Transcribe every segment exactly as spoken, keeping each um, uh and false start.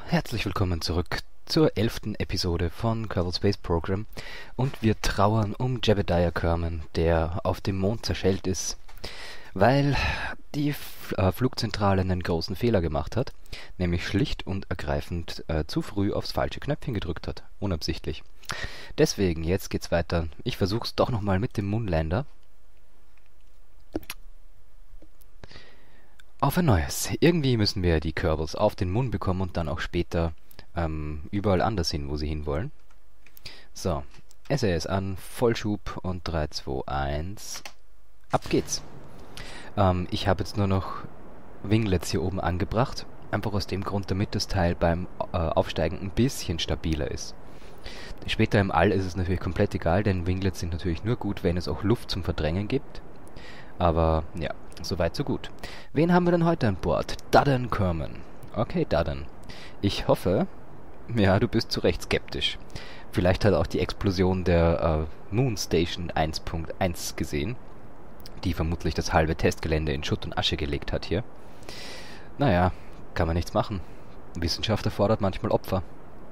Herzlich willkommen zurück zur elften Episode von Kerbal Space Program und wir trauern um Jebediah Kerman, der auf dem Mond zerschellt ist, weil die F äh, Flugzentrale einen großen Fehler gemacht hat, nämlich schlicht und ergreifend äh, zu früh aufs falsche Knöpfchen gedrückt hat, unabsichtlich. Deswegen, jetzt geht's weiter. Ich versuch's doch nochmal mit dem Moonlander. Auf ein neues. Irgendwie müssen wir die Kerbals auf den Mond bekommen und dann auch später ähm, überall anders hin, wo sie hinwollen. So, S A S an, Vollschub und drei, zwei, eins. Ab geht's. Ähm, ich habe jetzt nur noch Winglets hier oben angebracht. Einfach aus dem Grund, damit das Teil beim äh, Aufsteigen ein bisschen stabiler ist. Später im All ist es natürlich komplett egal, denn Winglets sind natürlich nur gut, wenn es auch Luft zum Verdrängen gibt. Aber ja, soweit so gut. Wen haben wir denn heute an Bord? Dudden Kerman. Okay, Dudden. Ich hoffe, ja, du bist zu Recht skeptisch. Vielleicht hat er auch die Explosion der äh, Moon Station eins Punkt eins gesehen, die vermutlich das halbe Testgelände in Schutt und Asche gelegt hat hier. Naja, kann man nichts machen. Wissenschaft erfordert manchmal Opfer.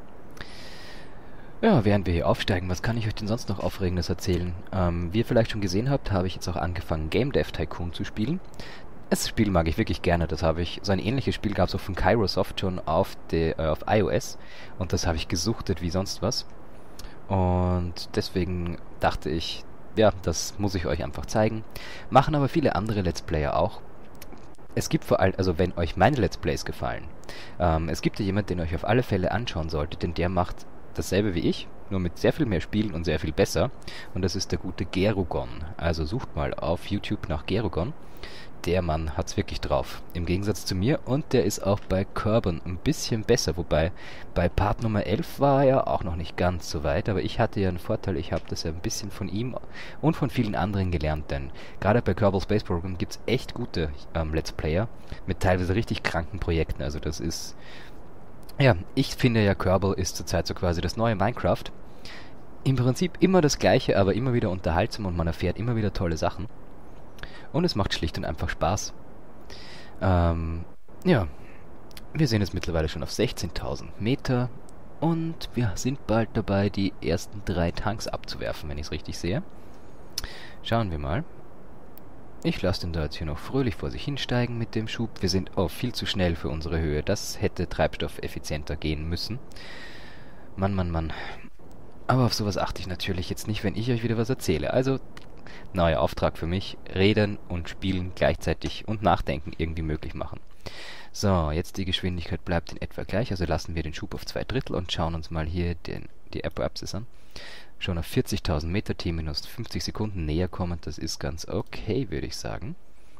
Ja, während wir hier aufsteigen, was kann ich euch denn sonst noch Aufregendes erzählen? Ähm, wie ihr vielleicht schon gesehen habt, habe ich jetzt auch angefangen, Game Dev Tycoon zu spielen. Das Spiel mag ich wirklich gerne, das habe ich, so ein ähnliches Spiel gab es auch von Kairosoft schon auf, de, äh, auf iOS und das habe ich gesuchtet wie sonst was. Und deswegen dachte ich, ja, das muss ich euch einfach zeigen. Machen aber viele andere Let's Player auch. Es gibt vor allem, also wenn euch meine Let's Plays gefallen, ähm, es gibt ja jemand, den ihr euch auf alle Fälle anschauen solltet, denn der macht dasselbe wie ich, nur mit sehr viel mehr Spielen und sehr viel besser. Und das ist der gute Gerugon. Also sucht mal auf YouTube nach Gerugon. Der Mann hat's wirklich drauf. Im Gegensatz zu mir. Und der ist auch bei Kerbal ein bisschen besser. Wobei bei Part Nummer elf war er auch noch nicht ganz so weit. Aber ich hatte ja einen Vorteil. Ich habe das ja ein bisschen von ihm und von vielen anderen gelernt. Denn gerade bei Kerbal Space Program gibt's echt gute ähm, Let's Player mit teilweise richtig kranken Projekten. Also das ist... Ja, ich finde ja, Kerbal ist zurzeit so quasi das neue Minecraft. Im Prinzip immer das gleiche, aber immer wieder unterhaltsam und man erfährt immer wieder tolle Sachen. Und es macht schlicht und einfach Spaß. Ähm, ja, wir sind jetzt mittlerweile schon auf sechzehntausend Meter und wir sind bald dabei, die ersten drei Tanks abzuwerfen, wenn ich es richtig sehe. Schauen wir mal. Ich lasse den da jetzt hier noch fröhlich vor sich hinsteigen mit dem Schub. Wir sind oh, viel zu schnell für unsere Höhe. Das hätte treibstoffeffizienter gehen müssen. Mann, Mann, Mann. Aber auf sowas achte ich natürlich jetzt nicht, wenn ich euch wieder was erzähle. Also, neuer Auftrag für mich. Reden und spielen gleichzeitig und nachdenken irgendwie möglich machen. So, jetzt die Geschwindigkeit bleibt in etwa gleich. Also lassen wir den Schub auf zwei Drittel und schauen uns mal hier den, die Apoapsis an. Schon auf vierzigtausend Meter, T minus fünfzig Sekunden näher kommen, das ist ganz okay, würde ich sagen.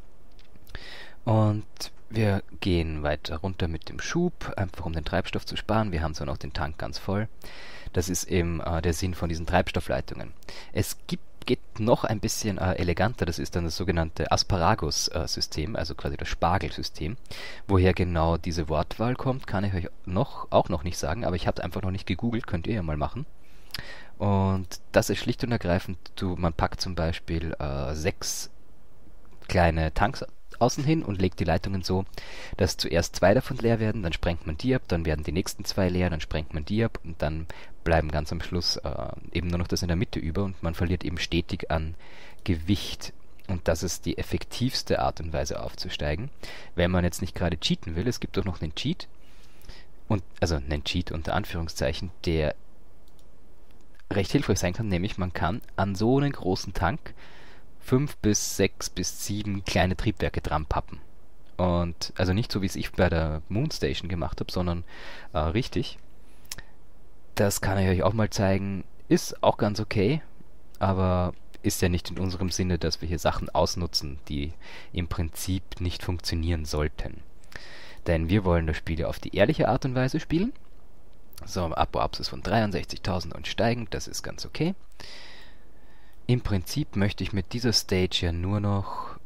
Und wir gehen weiter runter mit dem Schub, einfach um den Treibstoff zu sparen. Wir haben zwar noch den Tank ganz voll. Das ist eben äh, der Sinn von diesen Treibstoffleitungen. Es gibt, geht noch ein bisschen äh, eleganter, das ist dann das sogenannte Asparagus-System, also quasi das Spargelsystem. Woher genau diese Wortwahl kommt, kann ich euch noch, auch noch nicht sagen, aber ich habe es einfach noch nicht gegoogelt, könnt ihr ja mal machen. Und das ist schlicht und ergreifend, du, man packt zum Beispiel äh, sechs kleine Tanks außen hin und legt die Leitungen so, dass zuerst zwei davon leer werden, dann sprengt man die ab, dann werden die nächsten zwei leer, dann sprengt man die ab und dann bleiben ganz am Schluss äh, eben nur noch das in der Mitte über und man verliert eben stetig an Gewicht. Und das ist die effektivste Art und Weise aufzusteigen, wenn man jetzt nicht gerade cheaten will. Es gibt auch noch einen Cheat, und also einen Cheat unter Anführungszeichen, der recht hilfreich sein kann, nämlich man kann an so einen großen Tank fünf bis sechs bis sieben kleine Triebwerke dran pappen. Und also nicht so, wie es ich bei der Moon Station gemacht habe, sondern äh, richtig. Das kann ich euch auch mal zeigen. Ist auch ganz okay, aber ist ja nicht in unserem Sinne, dass wir hier Sachen ausnutzen, die im Prinzip nicht funktionieren sollten. Denn wir wollen das Spiel ja auf die ehrliche Art und Weise spielen. So, Apoapsis von dreiundsechzigtausend und steigend, das ist ganz okay. Im Prinzip möchte ich mit dieser Stage ja nur noch...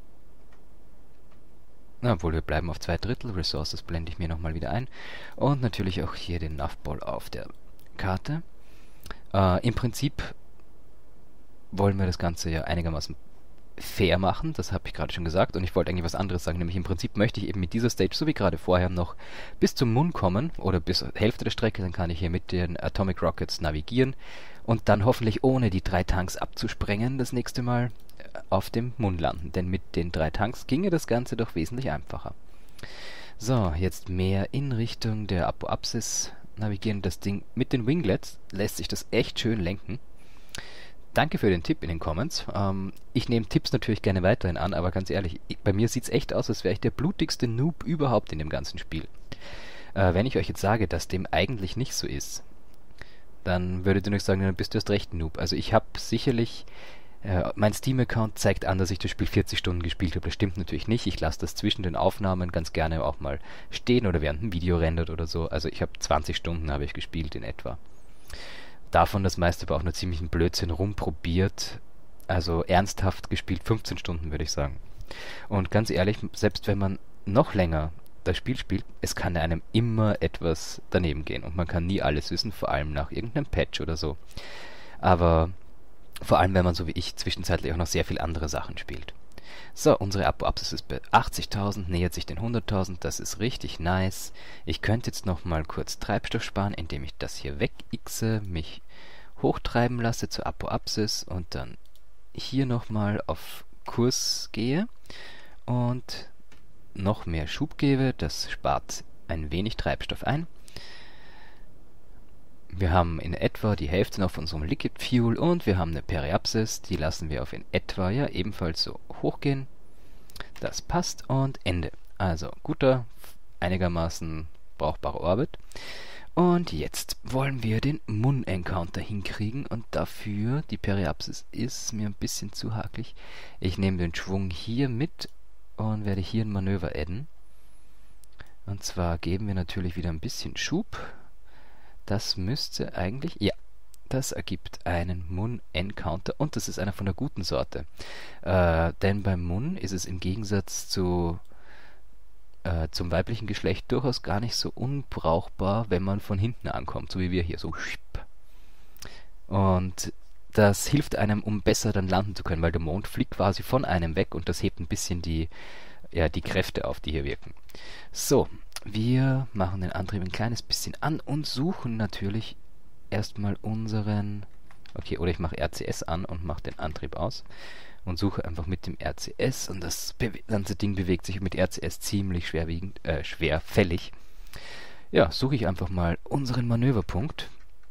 Na, obwohl wir bleiben auf zwei Drittel, Resources blende ich mir nochmal wieder ein. Und natürlich auch hier den Nuffball auf der Karte. Äh, im Prinzip wollen wir das Ganze ja einigermaßen fair machen, das habe ich gerade schon gesagt, und ich wollte eigentlich was anderes sagen, nämlich im Prinzip möchte ich eben mit dieser Stage, so wie gerade vorher, noch bis zum Mund kommen, oder bis zur Hälfte der Strecke, dann kann ich hier mit den Atomic Rockets navigieren und dann hoffentlich ohne die drei Tanks abzusprengen, das nächste Mal auf dem Mund landen, denn mit den drei Tanks ginge das Ganze doch wesentlich einfacher. So, jetzt mehr in Richtung der Apoapsis navigieren. Das Ding mit den Winglets lässt sich das echt schön lenken. Danke für den Tipp in den Comments. Ähm, ich nehme Tipps natürlich gerne weiterhin an, aber ganz ehrlich, ich, bei mir sieht es echt aus, als wäre ich der blutigste Noob überhaupt in dem ganzen Spiel. Äh, wenn ich euch jetzt sage, dass dem eigentlich nicht so ist, dann würdet ihr euch sagen, dann bist du erst recht Noob. Also ich habe sicherlich... Äh, mein Steam-Account zeigt an, dass ich das Spiel vierzig Stunden gespielt habe. Das stimmt natürlich nicht. Ich lasse das zwischen den Aufnahmen ganz gerne auch mal stehen oder während ein Video rendert oder so. Also ich habe zwanzig Stunden habe ich gespielt in etwa. Davon das meiste aber auch nur ziemlich ein Blödsinn rumprobiert. Also ernsthaft gespielt fünfzehn Stunden, würde ich sagen. Und ganz ehrlich, selbst wenn man noch länger das Spiel spielt, es kann einem immer etwas daneben gehen. Und man kann nie alles wissen, vor allem nach irgendeinem Patch oder so. Aber vor allem, wenn man so wie ich zwischenzeitlich auch noch sehr viel andere Sachen spielt. So, unsere Apoapsis ist bei achtzigtausend, nähert sich den hunderttausend, das ist richtig nice. Ich könnte jetzt noch mal kurz Treibstoff sparen, indem ich das hier wegixe, mich hochtreiben lasse zur Apoapsis und dann hier noch mal auf Kurs gehe und noch mehr Schub gebe. Das spart ein wenig Treibstoff ein. Wir haben in etwa die Hälfte noch von unserem Liquid Fuel und wir haben eine Periapsis, die lassen wir auf in etwa ja ebenfalls so hochgehen. Das passt und Ende. Also guter, einigermaßen brauchbarer Orbit. Und jetzt wollen wir den Mun-Encounter hinkriegen und dafür, die Periapsis ist mir ein bisschen zu hakelig. Ich nehme den Schwung hier mit und werde hier ein Manöver adden. Und zwar geben wir natürlich wieder ein bisschen Schub. Das müsste eigentlich... Ja, das ergibt einen Mun-Encounter und das ist einer von der guten Sorte. Äh, denn beim Mun ist es im Gegensatz zu, äh, zum weiblichen Geschlecht durchaus gar nicht so unbrauchbar, wenn man von hinten ankommt, so wie wir hier, so schipp. Und das hilft einem, um besser dann landen zu können, weil der Mond fliegt quasi von einem weg und das hebt ein bisschen die, ja, die Kräfte auf, die hier wirken. So, wir machen den Antrieb ein kleines bisschen an und suchen natürlich erstmal unseren... Okay, oder ich mache R C S an und mache den Antrieb aus und suche einfach mit dem R C S und das ganze Ding bewegt sich mit R C S ziemlich schwerwiegend, äh, schwerfällig. Ja, suche ich einfach mal unseren Manöverpunkt.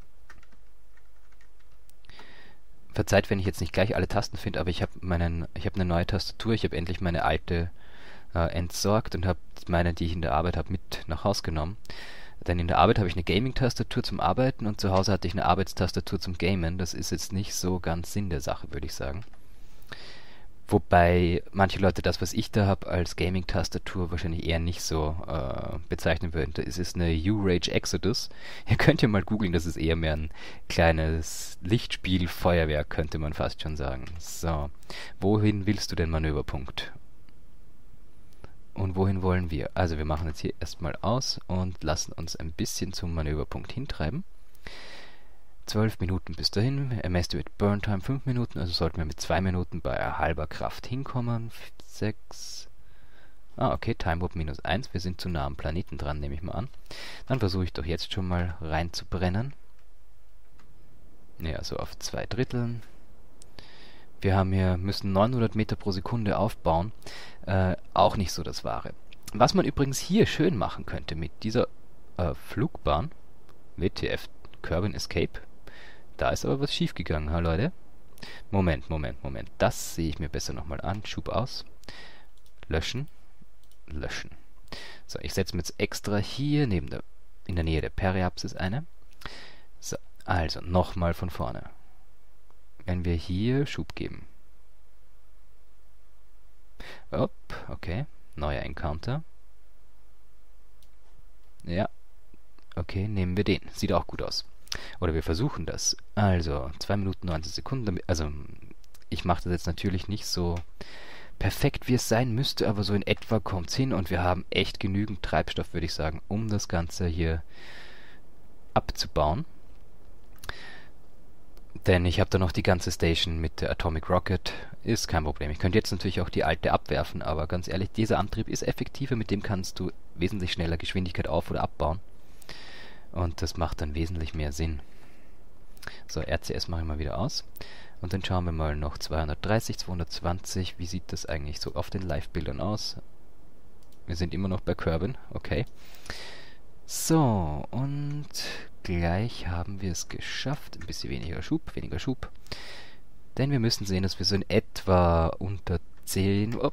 Verzeiht, wenn ich jetzt nicht gleich alle Tasten finde, aber ich habe meinen, ich habe eine neue Tastatur, ich habe endlich meine alte äh, entsorgt und habe meine, die ich in der Arbeit habe, mit nach Hause genommen. Denn in der Arbeit habe ich eine Gaming-Tastatur zum Arbeiten und zu Hause hatte ich eine Arbeitstastatur zum Gamen. Das ist jetzt nicht so ganz Sinn der Sache, würde ich sagen. Wobei manche Leute das, was ich da habe, als Gaming-Tastatur wahrscheinlich eher nicht so äh, bezeichnen würden. Da ist es eine U-Rage Exodus. Ihr könnt ja mal googeln, das ist eher mehr ein kleines Lichtspiel-Feuerwerk, könnte man fast schon sagen. So, wohin willst du denn Manöverpunkt? Und wohin wollen wir? Also wir machen jetzt hier erstmal aus und lassen uns ein bisschen zum Manöverpunkt hintreiben. zwölf Minuten bis dahin. Estimate Burn Time fünf Minuten, also sollten wir mit zwei Minuten bei halber Kraft hinkommen. sechs. Ah, okay, Time Warp minus eins. Wir sind zu nah am Planeten dran, nehme ich mal an. Dann versuche ich doch jetzt schon mal reinzubrennen. Ne, also auf zwei Dritteln. Wir haben hier, müssen neunhundert Meter pro Sekunde aufbauen. Äh, auch nicht so das Wahre. Was man übrigens hier schön machen könnte mit dieser äh, Flugbahn, W T F, Kerbin Escape. Da ist aber was schief gegangen, ha Leute. Moment, Moment, Moment. Das sehe ich mir besser nochmal an. Schub aus. Löschen. Löschen. So, ich setze mir jetzt extra hier neben der, in der Nähe der Periapsis eine. So, also nochmal von vorne. Wenn wir hier Schub geben. Upp, okay. Neuer Encounter. Ja. Okay, nehmen wir den. Sieht auch gut aus. Oder wir versuchen das. Also, zwei Minuten neunzehn Sekunden. Also, ich mache das jetzt natürlich nicht so perfekt, wie es sein müsste, aber so in etwa kommt es hin und wir haben echt genügend Treibstoff, würde ich sagen, um das Ganze hier abzubauen. Denn ich habe da noch die ganze Station mit der Atomic Rocket. Ist kein Problem. Ich könnte jetzt natürlich auch die alte abwerfen, aber ganz ehrlich, dieser Antrieb ist effektiver. Mit dem kannst du wesentlich schneller Geschwindigkeit auf- oder abbauen. Und das macht dann wesentlich mehr Sinn. So, R C S mache ich mal wieder aus. Und dann schauen wir mal noch zweihundertdreißig, zweihundertzwanzig. Wie sieht das eigentlich so auf den Live-Bildern aus? Wir sind immer noch bei Kerbin. Okay. So, und gleich haben wir es geschafft. Ein bisschen weniger Schub, weniger Schub. Denn wir müssen sehen, dass wir so in etwa unter zehn... Op.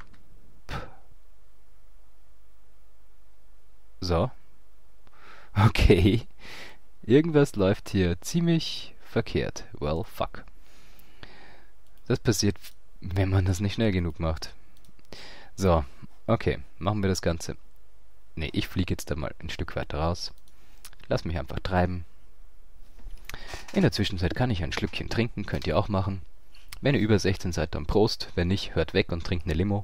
So. Okay. Irgendwas läuft hier ziemlich verkehrt. Well, fuck. Das passiert, wenn man das nicht schnell genug macht. So, okay. Machen wir das Ganze. Ne, ich fliege jetzt da mal ein Stück weiter raus. Lass mich einfach treiben. In der Zwischenzeit kann ich ein Schlückchen trinken, könnt ihr auch machen. Wenn ihr über sechzehn seid, dann Prost. Wenn nicht, hört weg und trinkt eine Limo.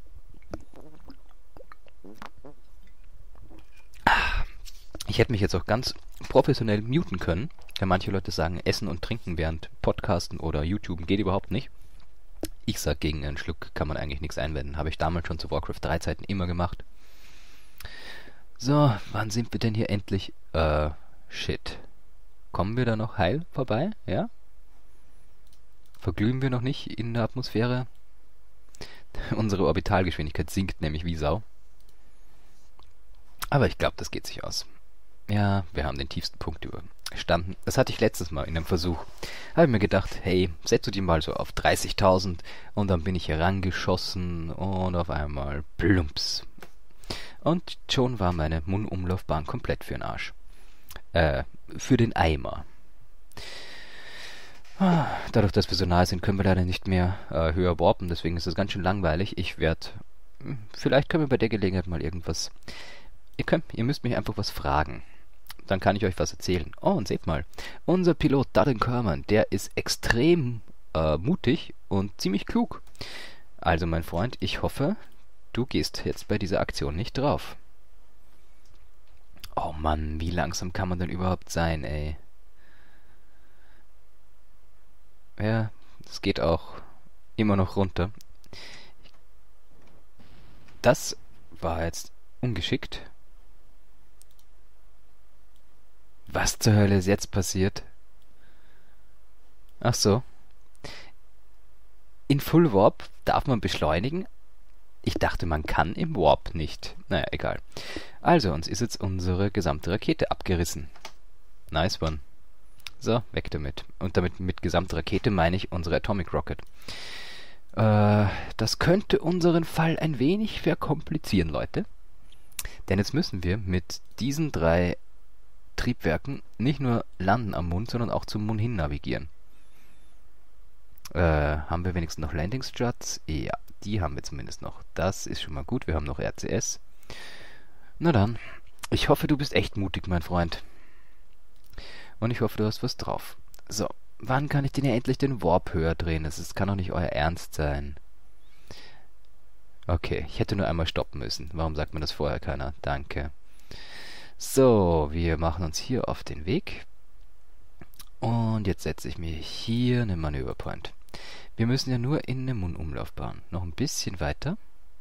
Ich hätte mich jetzt auch ganz professionell muten können. Ja, manche Leute sagen, Essen und Trinken während Podcasten oder YouTuben geht überhaupt nicht. Ich sag, gegen einen Schluck kann man eigentlich nichts einwenden. Habe ich damals schon zu Warcraft drei Zeiten immer gemacht. So, wann sind wir denn hier endlich? Äh, shit. Kommen wir da noch heil vorbei? Ja? Verglühen wir noch nicht in der Atmosphäre? Unsere Orbitalgeschwindigkeit sinkt nämlich wie Sau. Aber ich glaube, das geht sich aus. Ja, wir haben den tiefsten Punkt überstanden. Das hatte ich letztes Mal in einem Versuch. Habe ich mir gedacht, hey, setz du die mal so auf dreißigtausend und dann bin ich herangeschossen und auf einmal plumps. Und schon war meine Mundumlaufbahn komplett für den Arsch. Äh, für den Eimer. Dadurch, dass wir so nahe sind, können wir leider nicht mehr äh, höher warpen, deswegen ist es ganz schön langweilig. Ich werde... Vielleicht können wir bei der Gelegenheit mal irgendwas... Ihr könnt, ihr müsst mich einfach was fragen. Dann kann ich euch was erzählen. Oh, und seht mal, unser Pilot Darren Kerman, der ist extrem äh, mutig und ziemlich klug. Also mein Freund, ich hoffe, du gehst jetzt bei dieser Aktion nicht drauf. Oh Mann, wie langsam kann man denn überhaupt sein, ey? Ja, es geht auch immer noch runter. Das war jetzt ungeschickt. Was zur Hölle ist jetzt passiert? Ach so. In Full Warp darf man beschleunigen? Ich dachte, man kann im Warp nicht. Naja, egal. Also, uns ist jetzt unsere gesamte Rakete abgerissen. Nice one. So, weg damit. Und damit mit gesamte Rakete meine ich unsere Atomic Rocket. Äh, das könnte unseren Fall ein wenig verkomplizieren, Leute. Denn jetzt müssen wir mit diesen drei Triebwerken nicht nur landen am Mond, sondern auch zum Mond hin navigieren. Äh, haben wir wenigstens noch Landing Struts? Ja, die haben wir zumindest noch. Das ist schon mal gut. Wir haben noch R C S. Na dann, ich hoffe, du bist echt mutig, mein Freund. Und ich hoffe, du hast was drauf. So, wann kann ich denn ja endlich den Warp höher drehen? Das ist, kann doch nicht euer Ernst sein. Okay, ich hätte nur einmal stoppen müssen. Warum sagt mir das vorher keiner? Danke. So, wir machen uns hier auf den Weg. Und jetzt setze ich mir hier einen Manöverpoint. Wir müssen ja nur in eine Mundumlaufbahn. Noch ein bisschen weiter.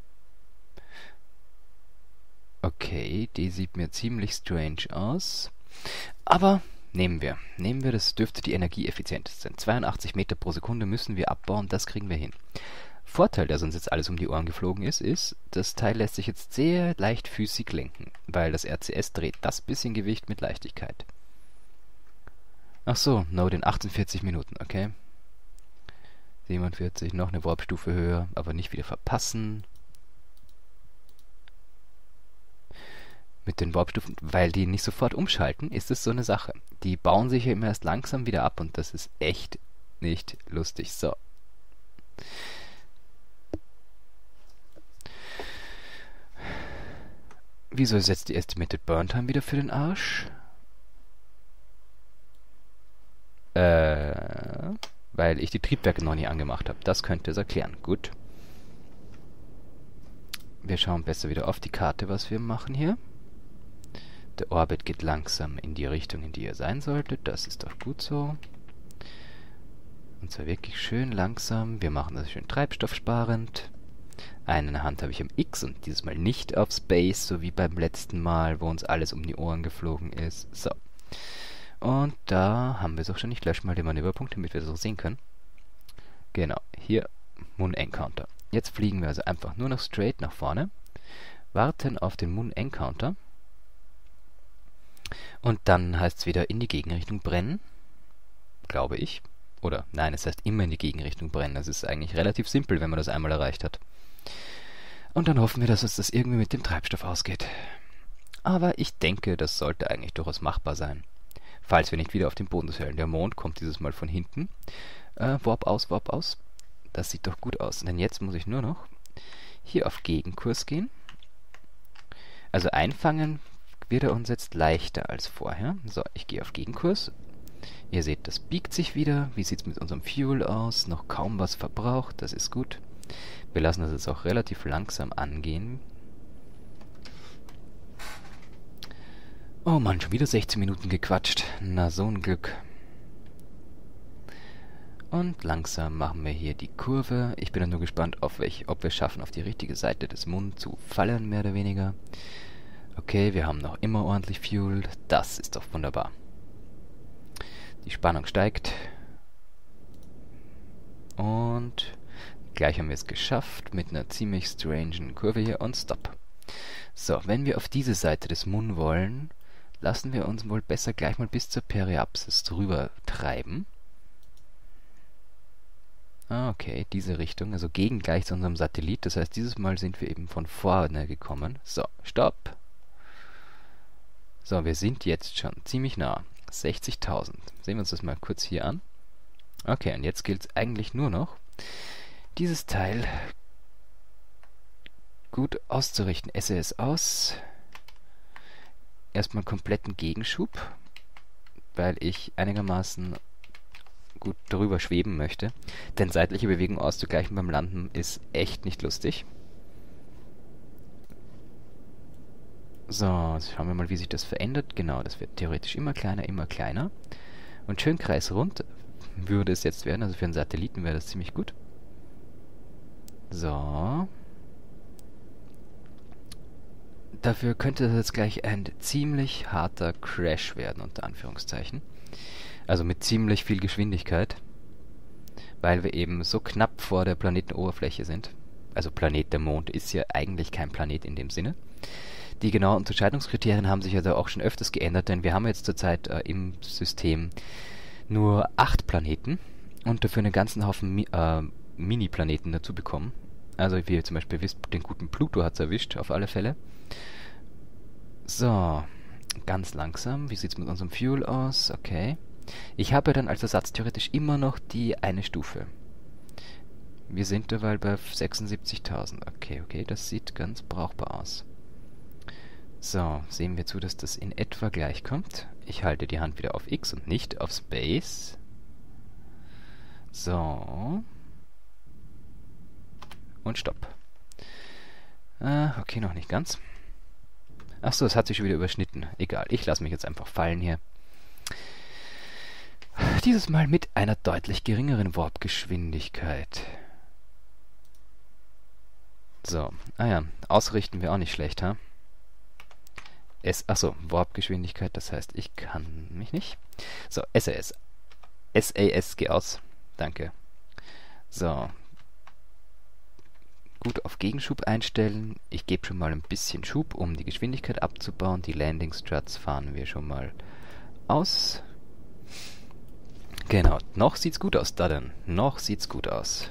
Okay, die sieht mir ziemlich strange aus. Aber nehmen wir. Nehmen wir, das dürfte die energieeffizienteste sein. zweiundachtzig Meter pro Sekunde müssen wir abbauen, das kriegen wir hin. Vorteil, der uns jetzt alles um die Ohren geflogen ist, ist, das Teil lässt sich jetzt sehr leichtfüßig lenken, weil das R C S dreht das bisschen Gewicht mit Leichtigkeit. Ach so, Node in achtundvierzig Minuten, okay. siebenundvierzig, noch eine Warpstufe höher, aber nicht wieder verpassen. Mit den Warpstufen, weil die nicht sofort umschalten, ist es so eine Sache. Die bauen sich ja immer erst langsam wieder ab und das ist echt nicht lustig. So. Wieso ist jetzt die Estimated Burn Time wieder für den Arsch? Äh, weil ich die Triebwerke noch nicht angemacht habe. Das könnte es erklären. Gut. Wir schauen besser wieder auf die Karte, was wir machen hier. Der Orbit geht langsam in die Richtung, in die er sein sollte. Das ist doch gut so. Und zwar wirklich schön langsam. Wir machen das schön treibstoffsparend. Eine Hand habe ich am X und dieses Mal nicht auf Space, so wie beim letzten Mal, wo uns alles um die Ohren geflogen ist. So. Und da haben wir es auch schon. Ich lösche mal den Manöverpunkt, damit wir das auch sehen können. Genau, hier Moon Encounter. Jetzt fliegen wir also einfach nur noch straight nach vorne, warten auf den Moon Encounter und dann heißt es wieder in die Gegenrichtung brennen, glaube ich. Oder nein, es heißt immer in die Gegenrichtung brennen. Das ist eigentlich relativ simpel, wenn man das einmal erreicht hat. Und dann hoffen wir, dass uns das irgendwie mit dem Treibstoff ausgeht. Aber ich denke, das sollte eigentlich durchaus machbar sein. Falls wir nicht wieder auf den Boden fällen. Der Mond kommt dieses Mal von hinten. Äh, Warp aus, Warp aus. Das sieht doch gut aus. Denn jetzt muss ich nur noch hier auf Gegenkurs gehen. Also einfangen wird er uns jetzt leichter als vorher. So, ich gehe auf Gegenkurs. Ihr seht, das biegt sich wieder. Wie sieht es mit unserem Fuel aus? Noch kaum was verbraucht. Das ist gut. Wir lassen das jetzt auch relativ langsam angehen. Oh Mann, schon wieder sechzehn Minuten gequatscht. Na, so ein Glück. Und langsam machen wir hier die Kurve. Ich bin dann nur gespannt, auf welch, ob wir es schaffen, auf die richtige Seite des Moon zu fallen, mehr oder weniger. Okay, wir haben noch immer ordentlich Fuel. Das ist doch wunderbar. Die Spannung steigt. Und gleich haben wir es geschafft mit einer ziemlich strangen Kurve hier und Stop. So, wenn wir auf diese Seite des Moon wollen, lassen wir uns wohl besser gleich mal bis zur Periapsis drüber treiben. Ah, okay, diese Richtung, also gegen gleich zu unserem Satellit. Das heißt, dieses Mal sind wir eben von vorne gekommen. So, Stopp. So, wir sind jetzt schon ziemlich nah. sechzigtausend. Sehen wir uns das mal kurz hier an. Okay, und jetzt gilt es eigentlich nur noch, dieses Teil gut auszurichten. S E S aus. Erstmal kompletten Gegenschub, weil ich einigermaßen gut drüber schweben möchte. Denn seitliche Bewegung auszugleichen beim Landen ist echt nicht lustig. So, jetzt schauen wir mal, wie sich das verändert. Genau, das wird theoretisch immer kleiner, immer kleiner. Und schön kreisrund würde es jetzt werden. Also für einen Satelliten wäre das ziemlich gut. So. Dafür könnte das jetzt gleich ein ziemlich harter Crash werden, unter Anführungszeichen. Also mit ziemlich viel Geschwindigkeit, weil wir eben so knapp vor der Planetenoberfläche sind. Also Planet, der Mond ist ja eigentlich kein Planet in dem Sinne. Die genauen Unterscheidungskriterien haben sich also auch schon öfters geändert, denn wir haben jetzt zurzeit äh, im System nur acht Planeten und dafür einen ganzen Haufen Mi äh, Mini-Planeten dazu bekommen. Also wie ihr zum Beispiel wisst, den guten Pluto hat es erwischt, auf alle Fälle. So, ganz langsam. Wie sieht es mit unserem Fuel aus? Okay. Ich habe dann als Ersatz theoretisch immer noch die eine Stufe. Wir sind derweil bei sechsundsiebzigtausend. Okay, okay, das sieht ganz brauchbar aus. So, sehen wir zu, dass das in etwa gleich kommt. Ich halte die Hand wieder auf X und nicht auf Space. So. Und Stopp. Ah, okay, noch nicht ganz. Achso, es hat sich schon wieder überschnitten. Egal, ich lasse mich jetzt einfach fallen hier. Dieses Mal mit einer deutlich geringeren Warpgeschwindigkeit. So, ah ja, ausrichten wir auch nicht schlecht, ha? S, achso, Warpgeschwindigkeit, das heißt, ich kann mich nicht. So, S A S. S A S, geh aus. Danke. So. Gut auf Gegenschub einstellen. Ich gebe schon mal ein bisschen Schub, um die Geschwindigkeit abzubauen. Die Landing Struts fahren wir schon mal aus. Genau, noch sieht's gut aus, da denn. Noch sieht's gut aus.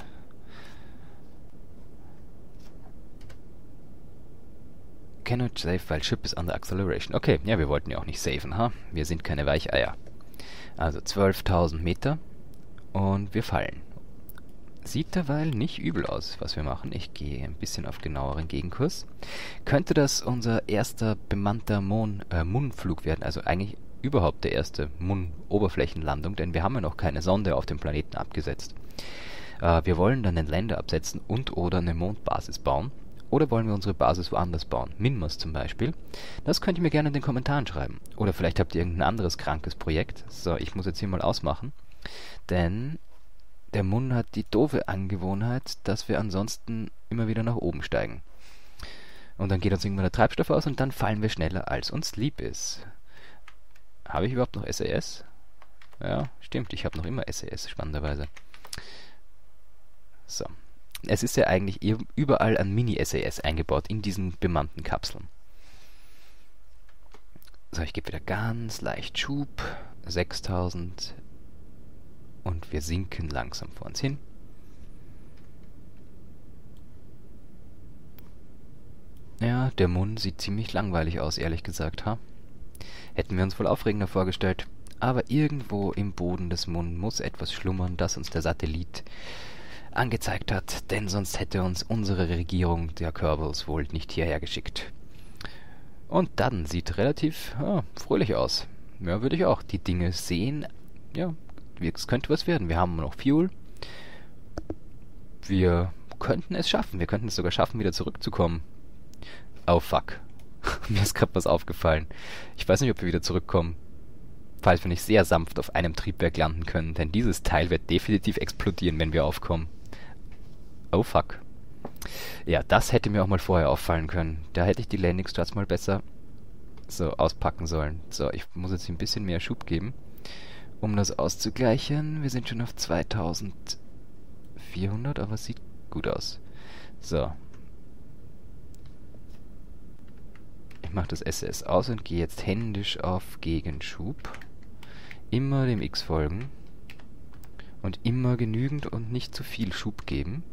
Cannot save while ship is under acceleration. Okay, ja, wir wollten ja auch nicht saven, ha? Wir sind keine Weicheier. Also zwölftausend Meter und wir fallen. Sieht derweil nicht übel aus, was wir machen. Ich gehe ein bisschen auf genaueren Gegenkurs. Könnte das unser erster bemannter Mon, äh, Moon-Flug werden? Also eigentlich überhaupt der erste Moon-Oberflächenlandung, denn wir haben ja noch keine Sonde auf dem Planeten abgesetzt. Äh, wir wollen dann einen Lander absetzen und oder eine Mondbasis bauen. Oder wollen wir unsere Basis woanders bauen? Minmos zum Beispiel. Das könnt ihr mir gerne in den Kommentaren schreiben. Oder vielleicht habt ihr irgendein anderes krankes Projekt. So, ich muss jetzt hier mal ausmachen. Denn Der Mun hat die doofe Angewohnheit, dass wir ansonsten immer wieder nach oben steigen. Und dann geht uns irgendwann der Treibstoff aus und dann fallen wir schneller, als uns lieb ist. Habe ich überhaupt noch S A S? Ja, stimmt, ich habe noch immer S A S, spannenderweise. So. Es ist ja eigentlich überall ein Mini-S A S eingebaut, in diesen bemannten Kapseln. So, ich gebe wieder ganz leicht Schub. sechstausend. Und wir sinken langsam vor uns hin. Ja, der Mund sieht ziemlich langweilig aus, ehrlich gesagt, ha? Hätten wir uns wohl aufregender vorgestellt. Aber irgendwo im Boden des Munds muss etwas schlummern, das uns der Satellit angezeigt hat, denn sonst hätte uns unsere Regierung der Kerbals wohl nicht hierher geschickt. Und dann sieht relativ ja, fröhlich aus. Ja, würde ich auch. Die Dinge sehen, ja, es könnte was werden. Wir haben noch Fuel. Wir könnten es schaffen. Wir könnten es sogar schaffen, wieder zurückzukommen. Oh fuck. Mir ist gerade was aufgefallen. Ich weiß nicht, ob wir wieder zurückkommen. Falls wir nicht sehr sanft auf einem Triebwerk landen können, denn dieses Teil wird definitiv explodieren, wenn wir aufkommen. Oh fuck. Ja, das hätte mir auch mal vorher auffallen können. Da hätte ich die Landing Struts mal besser so auspacken sollen. So, ich muss jetzt ein bisschen mehr Schub geben, um das auszugleichen. Wir sind schon auf zweitausendvierhundert, aber es sieht gut aus. So. Ich mache das S S aus und gehe jetzt händisch auf Gegenschub. Immer dem X folgen. Und immer genügend und nicht zu viel Schub geben.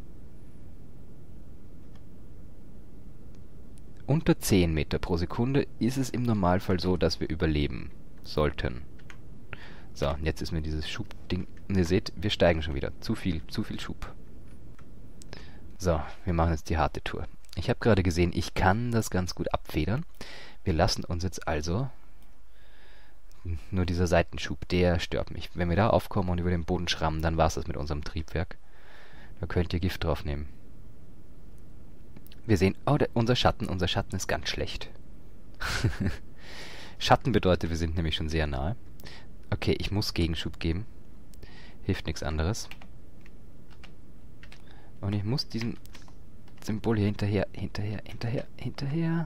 Unter zehn Meter pro Sekunde ist es im Normalfall so, dass wir überleben sollten. So, und jetzt ist mir dieses Schubding... Und ihr seht, wir steigen schon wieder. Zu viel, zu viel Schub. So, wir machen jetzt die harte Tour. Ich habe gerade gesehen, ich kann das ganz gut abfedern. Wir lassen uns jetzt also... Nur dieser Seitenschub, der stört mich. Wenn wir da aufkommen und über den Boden schrammen, dann war es das mit unserem Triebwerk. Da könnt ihr Gift drauf nehmen. Wir sehen, oh, der, unser Schatten, unser Schatten ist ganz schlecht. Schatten bedeutet, wir sind nämlich schon sehr nahe. Okay, ich muss Gegenschub geben. Hilft nichts anderes. Und ich muss diesem Symbol hier hinterher, hinterher, hinterher, hinterher.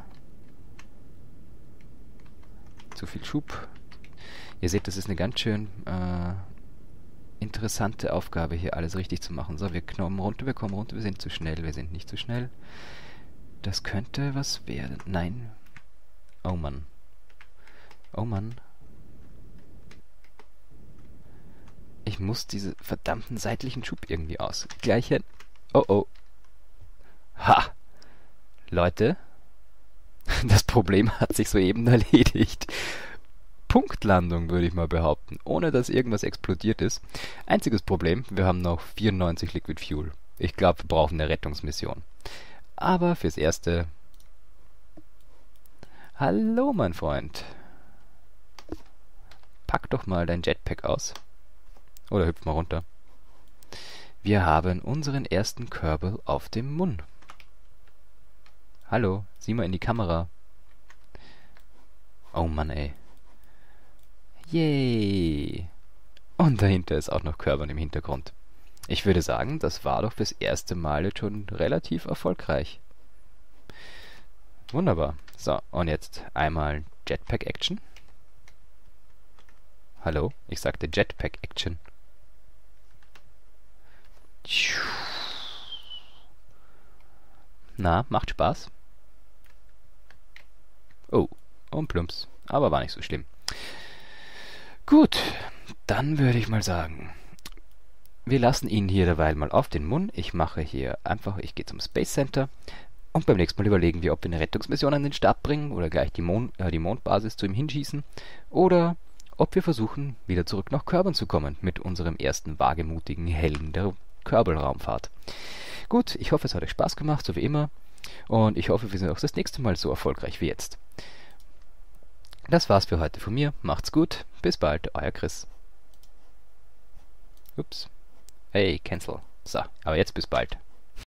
Zu viel Schub. Ihr seht, das ist eine ganz schön äh, interessante Aufgabe, hier alles richtig zu machen. So, wir kommen runter, wir kommen runter, wir sind zu schnell, wir sind nicht zu schnell. Das könnte was werden. Nein. Oh Mann. Oh Mann. Ich muss diese verdammten seitlichen Schub irgendwie ausgleichen. Oh oh. Ha! Leute. Das Problem hat sich soeben erledigt. Punktlandung, würde ich mal behaupten. Ohne dass irgendwas explodiert ist. Einziges Problem, wir haben noch vierundneunzig Liquid Fuel. Ich glaube, wir brauchen eine Rettungsmission. Aber fürs Erste... Hallo, mein Freund. Pack doch mal dein Jetpack aus. Oder hüpf mal runter. Wir haben unseren ersten Kerbal auf dem Mun. Hallo, sieh mal in die Kamera. Oh Mann, ey. Yay. Und dahinter ist auch noch Kerbal im Hintergrund. Ich würde sagen, das war doch fürs erste Mal jetzt schon relativ erfolgreich. Wunderbar. So, und jetzt einmal Jetpack-Action. Hallo? Ich sagte Jetpack-Action. Na, macht Spaß? Oh, und plumps. Aber war nicht so schlimm. Gut, dann würde ich mal sagen... Wir lassen ihn hier derweil mal auf den Mund. Ich mache hier einfach, ich gehe zum Space Center und beim nächsten Mal überlegen wir, ob wir eine Rettungsmission an den Start bringen oder gleich die, Mond, äh, die Mondbasis zu ihm hinschießen oder ob wir versuchen, wieder zurück nach Kerbal zu kommen mit unserem ersten wagemutigen Helden der Kerbal-Raumfahrt. Gut, ich hoffe, es hat euch Spaß gemacht, so wie immer, und ich hoffe, wir sind auch das nächste Mal so erfolgreich wie jetzt. Das war's für heute von mir. Macht's gut, bis bald, euer Chris. Ups. Hey, cancel. So, aber jetzt bis bald.